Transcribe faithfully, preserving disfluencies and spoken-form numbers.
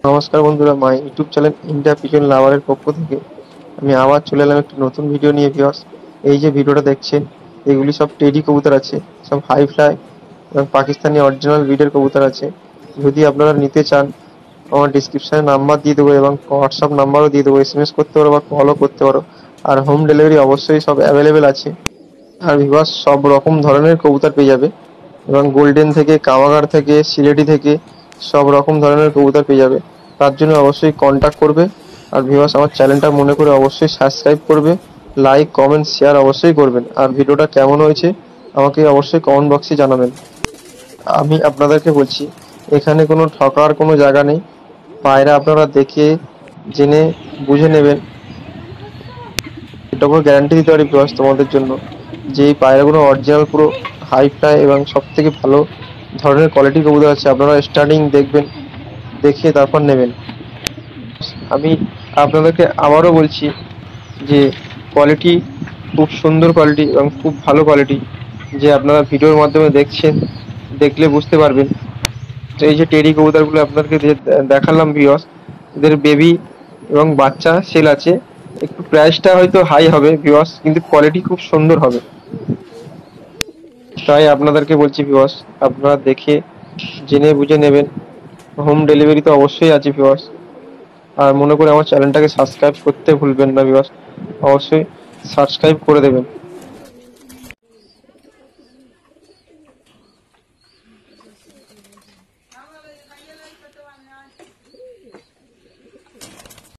নমস্কার বন্ধুরা, my YouTube channel India pigeon লাভারের পক্ষ থেকে আমি আবার চলে এলাম একটি নতুন ভিডিও নিয়ে। ভিউয়ার্স, এই যে ভিডিওটা দেখছেন এগুলি সব টেডি কবুতর আছে, সব হাই ফ্লাই এবং পাকিস্তানি অরিজিনাল ব্রিডের কবুতর আছে। যদি আপনারা নিতে চান আমার ডিসক্রিপশনে নাম্বার দিয়ে দেবো এবং হোয়াটসঅ্যাপ নাম্বারও দিয়ে দেবো, এস এম এস করতে পারো বা কলও করতে পারো। আর হোম ডেলিভারি অবশ্যই সব অ্যাভেলেবেল আছে। আর ভিউয়ার্স, সব রকম ধরনের কবুতর পেয়ে যাবে এবং গোল্ডেন থেকে কাওয়াগার থেকে সিলেটি থেকে সব রকম ধরনের কবুতর পেয়ে যাবে। তার জন্য অবশ্যই কন্ট্যাক্ট করবে। আর ভিউয়ার্স, আমার চ্যানেলটা মনে করে অবশ্যই সাবস্ক্রাইব করবে, লাইক কমেন্ট শেয়ার অবশ্যই করবেন। আর ভিডিওটা কেমন হয়েছে আমাকে অবশ্যই কমেন্ট বক্সে জানাবেন। আমি আপনাদেরকে বলছি, এখানে কোনো ঠকার কোনো জায়গা নেই। পায়রা আপনারা দেখে জেনে বুঝে নেবেন। এটুকু গ্যারান্টি দিতে পারি ভিউয়ার্স তোমাদের জন্য যে এই পায়রাগুলো অরিজিনাল পুরো হাই ফ্লাই এবং সব থেকে ভালো ধরনের কোয়ালিটি কবুতর আছে। আপনারা স্টার্টিং দেখবেন, দেখে তারপর নেবেন। আমি আপনাদেরকে আবারও বলছি যে কোয়ালিটি খুব সুন্দর কোয়ালিটি এবং খুব ভালো কোয়ালিটি, যে আপনারা ভিডিওর মাধ্যমে দেখছেন, দেখলে বুঝতে পারবেন। তো এই যে টেডি কবুতরগুলো আপনাদেরকে যে দেখালাম ভিউয়ার্স, এদের বেবি এবং বাচ্চা সেল আছে। একটু প্রাইসটা হয়তো হাই হবে ভিউয়ার্স, কিন্তু কোয়ালিটি খুব সুন্দর হবে। তাই আপনাদেরকে বলছি ভিউয়ার্স, আপনারা দেখে জেনে বুঝে নেবেন। হোম ডেলিভারি তো অবশ্যই আছে ভিউয়ার্স। আর মনে করে আমার চ্যানেলটাকে সাবস্ক্রাইব করতে ভুলবেন না ভিউয়ার্স, অবশ্যই সাবস্ক্রাইব করে দেবেন।